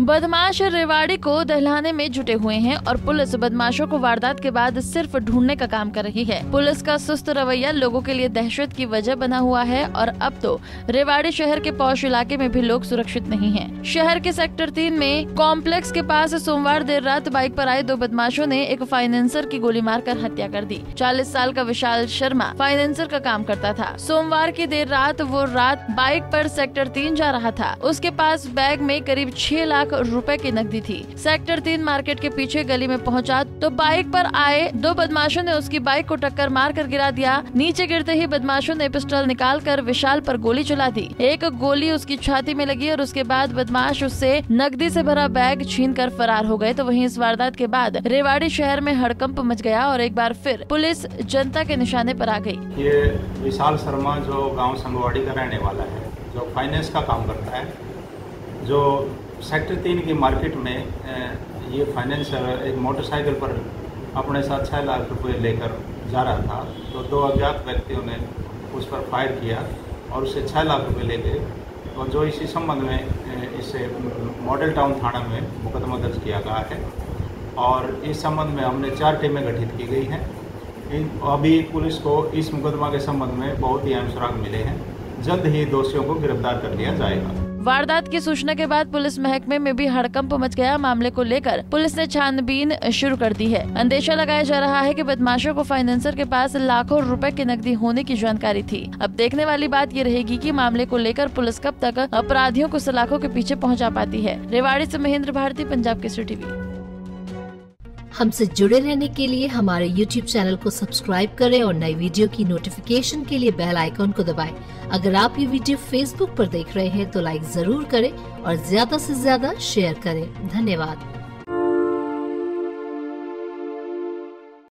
बदमाश रेवाड़ी को दहलाने में जुटे हुए हैं और पुलिस बदमाशों को वारदात के बाद सिर्फ ढूंढने का काम कर रही है। पुलिस का सुस्त रवैया लोगों के लिए दहशत की वजह बना हुआ है और अब तो रेवाड़ी शहर के पौष इलाके में भी लोग सुरक्षित नहीं हैं। शहर के सेक्टर 3 में कॉम्प्लेक्स के पास सोमवार देर रात बाइक पर आए 2 बदमाशों ने एक फाइनेंसर की गोली मारकर हत्या कर दी। 40 साल का विशाल शर्मा फाइनेंसर का काम करता था। सोमवार की देर रात वो बाइक पर सेक्टर 3 जा रहा था। उसके पास बैग में करीब 6 लाख रुपए की नकदी थी। सेक्टर 3 मार्केट के पीछे गली में पहुंचा तो बाइक पर आए 2 बदमाशों ने उसकी बाइक को टक्कर मारकर गिरा दिया। नीचे गिरते ही बदमाशों ने पिस्टल निकालकर विशाल पर गोली चला दी। एक गोली उसकी छाती में लगी और उसके बाद बदमाश उससे नकदी से भरा बैग छीनकर फरार हो गए। तो वहीं इस वारदात के बाद रेवाड़ी शहर में हड़कंप मच गया और एक बार फिर पुलिस जनता के निशाने पर आ गई। ये विशाल शर्मा जो गांव संगवाड़ी का रहने वाला है, जो फाइनेंस का काम करता है, जो सेक्टर 3 की मार्केट में ये फाइनेंसर एक मोटरसाइकिल पर अपने साथ 6 लाख रुपए लेकर जा रहा था। तो 2 अज्ञात व्यक्तियों ने उस पर फायर किया और उससे 6 लाख रुपए ले गए। तो जो इसी संबंध में इसे मॉडल टाउन थाना में मुकदमा दर्ज किया गया है और इस संबंध में हमने 4 टीमें गठित की गई हैं। अभी पुलिस को इस मुकदमा के संबंध में बहुत ही अहम सुराग मिले हैं। जल्द ही दोषियों को गिरफ्तार कर लिया जाएगा। वारदात की सूचना के बाद पुलिस महकमे में भी हड़कंप मच गया। मामले को लेकर पुलिस ने छानबीन शुरू कर दी है। अंदेशा लगाया जा रहा है कि बदमाशों को फाइनेंसर के पास लाखों रुपए की नकदी होने की जानकारी थी। अब देखने वाली बात ये रहेगी कि मामले को लेकर पुलिस कब तक अपराधियों को सलाखों के पीछे पहुंचा पाती है। रेवाड़ी से महेंद्र भारती, पंजाब केसरी टीवी। हमसे जुड़े रहने के लिए हमारे YouTube चैनल को सब्सक्राइब करें और नई वीडियो की नोटिफिकेशन के लिए बेल आइकॉन को दबाएं। अगर आप ये वीडियो Facebook पर देख रहे हैं तो लाइक जरूर करें और ज्यादा से ज्यादा शेयर करें। धन्यवाद।